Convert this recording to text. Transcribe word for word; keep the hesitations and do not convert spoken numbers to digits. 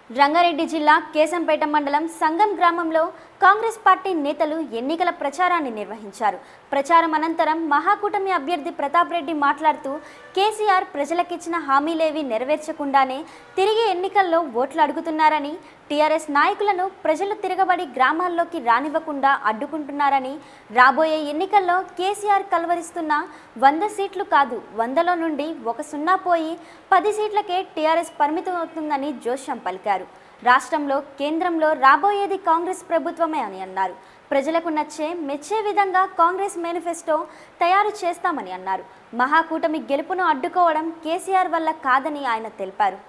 రంగారెడ్డి జిల్లా కేశంపేట మండలం సంగం గ్రామంలో కాంగ్రెస్ పార్టీ నేతలు ఎన్నికల ప్రచారాన్ని నిర్వహించారు. ప్రచారం అనంతరం మహాకూటమి అభ్యర్థి ప్రతాప్రెడ్డి మాట్లాడుతూ కేసీఆర్ ప్రజలకిచ్చిన హామీలేవి నెరవేర్చకుండానే తిరిగి ఎన్నికల్లో ఓట్లు అడుగుతున్నారని, టీఆర్ఎస్ నాయకులను ప్రజలు తిరగబడి గ్రామాల్లోకి రానివ్వకుండా అడ్డుకుంటున్నారని, రాబోయే ఎన్నికల్లో కేసీఆర్ కల్వరిస్తున్న వంద సీట్లు కాదు వందలో నుండి ఒక సున్నా పోయి పది సీట్లకే టీఆర్ఎస్ పరిమితం అవుతుందని జోష్యం పలికారు. రాష్ట్రంలో కేంద్రంలో రాబోయేది కాంగ్రెస్ ప్రభుత్వమే అని అన్నారు. ప్రజలకు నచ్చే మెచ్చే విధంగా కాంగ్రెస్ మేనిఫెస్టో తయారు చేస్తామని అన్నారు. మహాకూటమి గెలుపును అడ్డుకోవడం కేసీఆర్ వల్ల కాదని ఆయన తెలిపారు.